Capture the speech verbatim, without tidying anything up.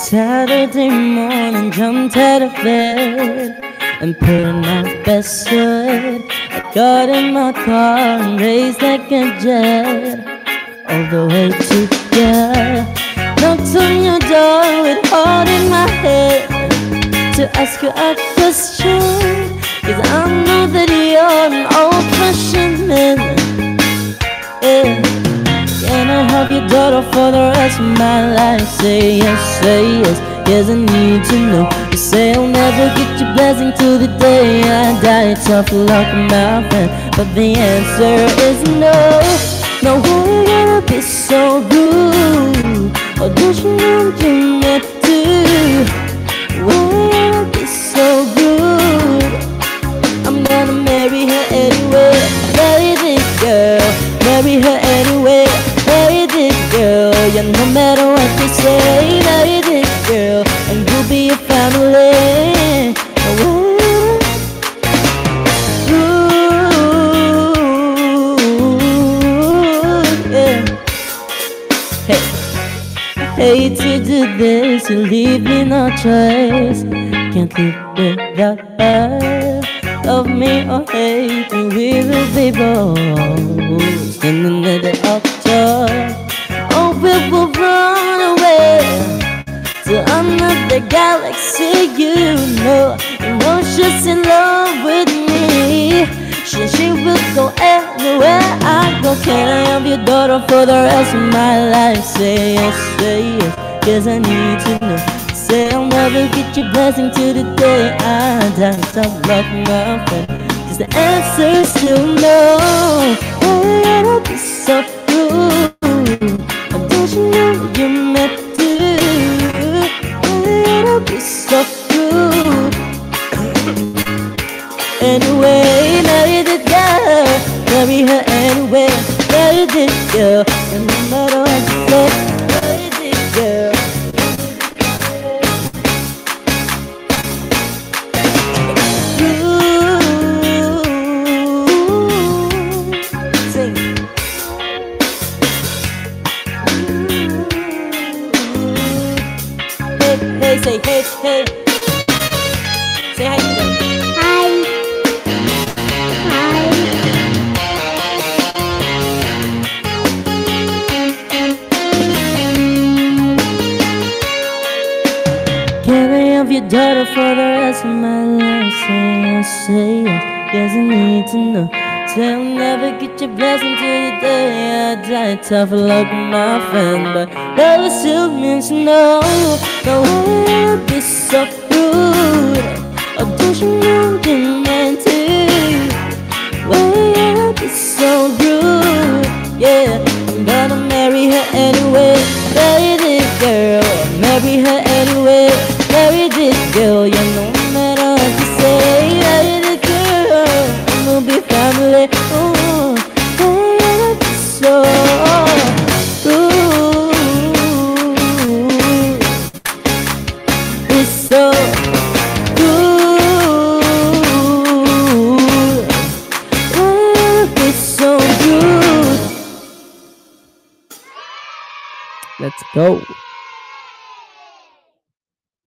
Saturday morning, jumped out of bed and put on my best shirt. I got in my car and raced like a jet all the way to there. Knocked on your door with heart in my head to ask you a question, 'cause I know that you're an old-fashioned man. Yeah. Can I have your daughter for the rest of my life? Say yes, say yes, yes I need to know. You say I'll never get your blessing till the day I die. Tough luck, my friend, but the answer is no. No, we're gonna be so rude, or don't you know you meant to? We're gonna be so rude. I'm gonna marry her anyway. Marry this girl, marry her anyway. Marry this girl, yeah, no matter what you say. Marry this girl, and you'll be a family. Ooh, yeah. Hey, I hate to do this, you leave me no choice. Can't live without her. Love me or hate me, we will be both in another octave. Oh, we will run away to another galaxy. You know, you know she's in love with me. She, she will go anywhere I go. Can I have your daughter for the rest of my life? Say yes, say yes, 'cause I need to know. Say I'll never get your blessing till the day I die. Tough luck, my friend, 'cause the answer's still no. We're gonna be so rude, but don't you know you meant to? We're gonna be so rude. Anyway, marry this girl, marry her anyway. Marry this girl, and no matter what you say, marry this girl. Hey, say hey, hey. Say hi to them. Hi. Hi. Can I have your daughter for the rest of my life? Say yes, say yes, yes I need to know. Say I'll never get your blessing till the day I die. Tough luck, my friend, but love still means no. No way to be so rude, or don't you know you meant to? Way to be so rude, yeah. I'm gonna marry her anyway. Marry this girl, marry her anyway. Marry this girl, yeah, no matter what you say. Marry this girl, and we'll be family. Ooh, way to be so rude. It's so rude. Way to be so rude. Let's go.